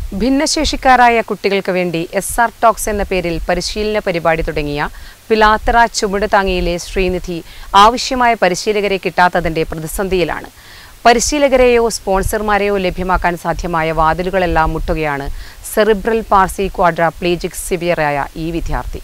ഭിന്നശേഷിക്കാരായ കുട്ടികൾക്ക് വേണ്ടി SR ടോക്സ് എന്ന പേരിൽ പരിശീലന പരിപാടി തുടങ്ങിയ പിലാത്തറ ചുമടുതാങ്ങിയിലെ ശ്രീനിധി ആവശ്യമായ പരിശീലകരെ കിട്ടാത്തതിന്റെ പ്രതിസന്ധിയിലാണ്. പരിശീലകരെയോ സ്പോൺസർമാരെയോ ലഭ്യമാക്കാൻ സാധ്യമായ വാതിലുകളെല്ലാം മുട്ടുകയാണ് സെറിബ്രൽ പാൾസി ക്വാഡ്രാപ്ലീജിക് സിവിയറായ ഈ വിദ്യാർത്ഥി.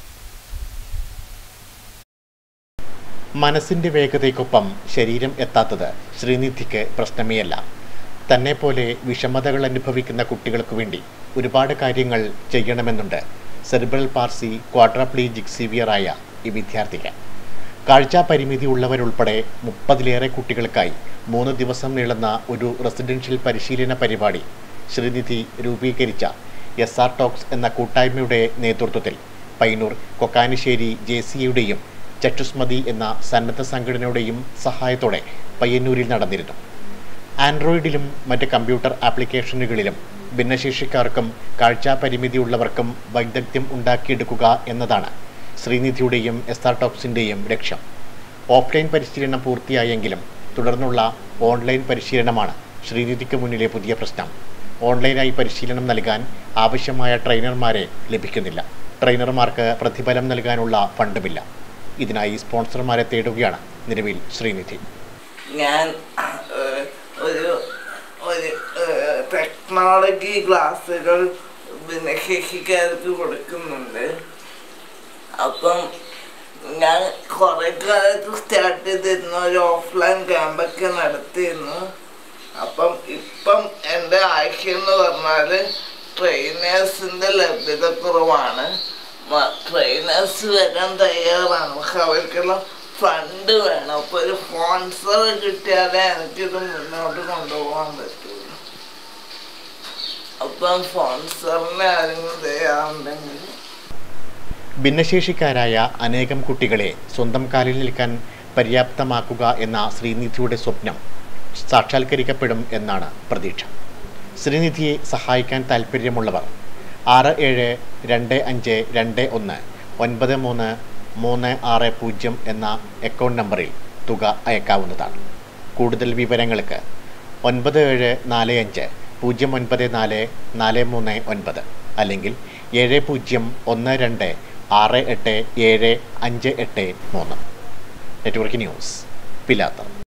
മനസ്സിന്റെ വേഗതയ്ക്കൊപ്പം ശരീരം എത്താത്തത് ശ്രീനിധിക്ക് പ്രശ്നമേയല്ല. തന്നെ പോലെ വിഷമതകൾ അനുഭവിക്കുന്ന കുട്ടികൾക്ക് വേണ്ടി ഒരുപാട് കാര്യങ്ങൾ ചെയ്യണമെന്നുണ്ട് സെറിബ്രൽ പാൾസി ക്വാഡ്രാപ്ലീജിക് സിവിയറായ ഈ വിദ്യാർത്ഥിക്ക്. കാഴ്ചാ പരിമിതി ഉള്ളവരുൾപ്പെടെ 30-ലേറെ കുട്ടികൾക്കായി 3 ദിവസം നീളുന്ന ഒരു റെസിഡൻഷ്യൽ പരിശീലന പരിപാടി ശ്രീനിധി രൂപീകരിച്ച SR ടോക്സ് എന്ന കൂട്ടായ്മയുടെ നേതൃത്വത്തിൽ പയ്യന്നൂർ കൊക്കാനിശ്ശേരി JCയുടെയും ചക്ഷുസ്മതി എന്ന സന്നദ്ധ സംഘടനയുടെയും സഹായത്തോടെ പയ്യന്നൂരിൽ നടന്നിരുന്നു. ആൻഡ്രോയിഡിലും മറ്റ് കമ്പ്യൂട്ടർ ആപ്ലിക്കേഷനുകളിലും ഭിന്നശേഷിക്കാർക്കും കാഴ്ചാ പരിമിതിയുള്ളവർക്കും വൈദഗ്ധ്യം ഉണ്ടാക്കിയെടുക്കുക എന്നതാണ് ശ്രീനിധിയുടെയും SR ടോക്സിൻ്റെയും ലക്ഷ്യം. ഓഫ്ലൈൻ പരിശീലനം പൂർത്തിയായെങ്കിലും തുടർന്നുള്ള ഓൺലൈൻ പരിശീലനമാണ് ശ്രീനിധിക്ക് മുന്നിലെ പുതിയ പ്രശ്നം. ഓൺലൈനായി പരിശീലനം നൽകാൻ ആവശ്യമായ ട്രെയിനർമാരെ ലഭിക്കുന്നില്ല. ട്രെയിനർമാർക്ക് പ്രതിഫലം നൽകാനുള്ള ഫണ്ടുമില്ല. ഇതിനായി സ്പോൺസർമാരെ തേടുകയാണ് നിലവിൽ ശ്രീനിധി. ഞാൻ ഒരു ടെക്നോളജി ക്ലാസ്സുകൾ ഭിന്നശേഷിക്കാർക്ക് കൊടുക്കുന്നുണ്ട്. അപ്പം ഞാൻ കുറേ കാലത്ത് സ്റ്റാർട്ട് ചെയ്തിരുന്നു, ഒരു ഓഫ്ലൈൻ ക്യാമ്പൊക്കെ നടത്തിയിരുന്നു. അപ്പം ഇപ്പം എൻ്റെ ആവശ്യം എന്ന് പറഞ്ഞാൽ ട്രെയിനേഴ്സിൻ്റെ ലഭ്യത കുറവാണ്. ട്രെയിനേഴ്സ് വരാൻ തയ്യാറാണ്, പക്ഷെ അവർക്കെല്ലാം ഫണ്ട് വേണം. അപ്പോൾ ഒരു സ്പോൺസർ കിട്ടിയാലേ എനിക്കിത് മുന്നോട്ട് കൊണ്ടുപോകാൻ പറ്റുള്ളൂ. അപ്പം സ്പോൺസറിനെ ആരെങ്കിലും തയ്യാറുണ്ടെങ്കിൽ. ഭിന്നശേഷിക്കാരായ അനേകം കുട്ടികളെ സ്വന്തം കാലിൽ നിൽക്കാൻ പര്യാപ്തമാക്കുക എന്ന ശ്രീനിധിയുടെ സ്വപ്നം സാക്ഷാത്കരിക്കപ്പെടും എന്നാണ് പ്രതീക്ഷ. ശ്രീനിധിയെ സഹായിക്കാൻ താൽപ്പര്യമുള്ളവർ 6725219360 എന്ന അക്കൗണ്ട് നമ്പറിൽ തുക അയക്കാവുന്നതാണ്. കൂടുതൽ വിവരങ്ങൾക്ക് 9745094439 അല്ലെങ്കിൽ 7012687583. Network news, Pilathara.